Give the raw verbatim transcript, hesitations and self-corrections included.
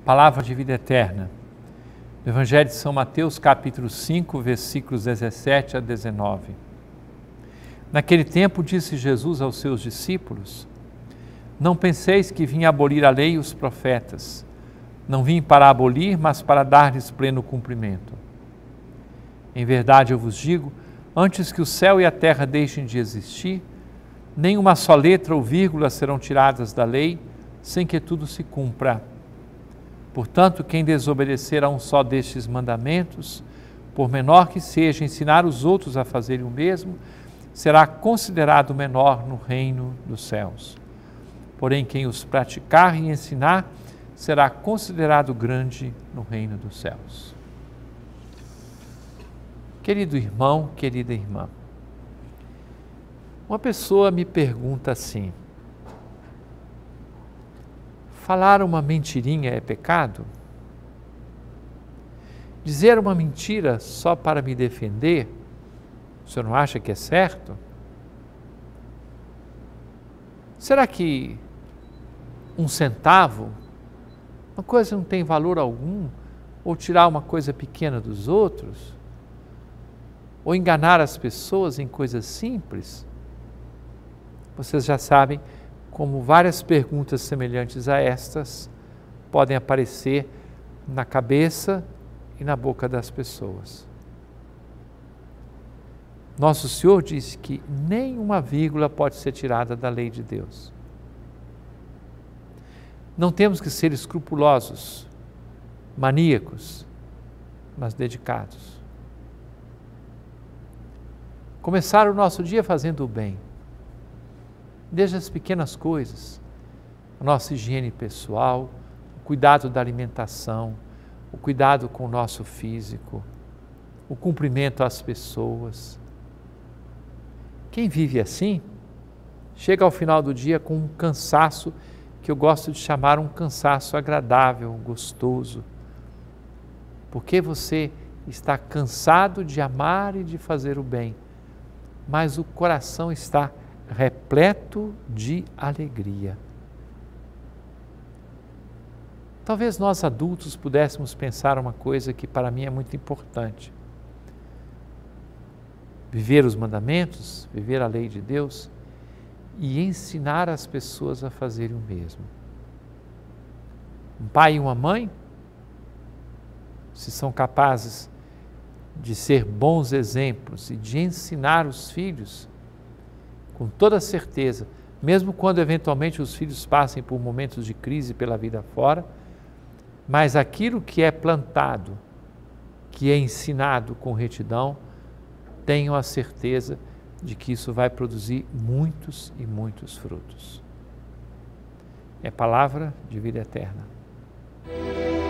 Palavra de vida eterna. Do Evangelho de São Mateus, capítulo cinco, versículos dezessete a dezenove. Naquele tempo disse Jesus aos seus discípulos: Não penseis que vim abolir a lei e os profetas. Não vim para abolir, mas para dar-lhes pleno cumprimento. Em verdade eu vos digo, antes que o céu e a terra deixem de existir, nem uma só letra ou vírgula serão tiradas da lei, sem que tudo se cumpra. Portanto, quem desobedecer a um só destes mandamentos, por menor que seja, ensinar os outros a fazerem o mesmo, será considerado menor no reino dos céus. Porém, quem os praticar e ensinar, será considerado grande no reino dos céus. Querido irmão, querida irmã, uma pessoa me pergunta assim: falar uma mentirinha é pecado? Dizer uma mentira só para me defender, o senhor não acha que é certo? Será que um centavo, uma coisa não tem valor algum, ou tirar uma coisa pequena dos outros, ou enganar as pessoas em coisas simples? Vocês já sabem como várias perguntas semelhantes a estas podem aparecer na cabeça e na boca das pessoas. Nosso Senhor disse que nem uma vírgula pode ser tirada da lei de Deus. Não temos que ser escrupulosos, maníacos, mas dedicados. Começar o nosso dia fazendo o bem, desde as pequenas coisas, a nossa higiene pessoal, o cuidado da alimentação, o cuidado com o nosso físico, o cumprimento às pessoas. Quem vive assim, chega ao final do dia com um cansaço que eu gosto de chamar um cansaço agradável, gostoso, porque você está cansado de amar e de fazer o bem, mas o coração está repleto de alegria. Talvez nós adultos pudéssemos pensar uma coisa que para mim é muito importante: viver os mandamentos, viver a lei de Deus e ensinar as pessoas a fazerem o mesmo. Um pai e uma mãe, se são capazes de ser bons exemplos e de ensinar os filhos, com toda certeza, mesmo quando eventualmente os filhos passem por momentos de crise pela vida fora, mas aquilo que é plantado, que é ensinado com retidão, tenham a certeza de que isso vai produzir muitos e muitos frutos. É palavra de vida eterna.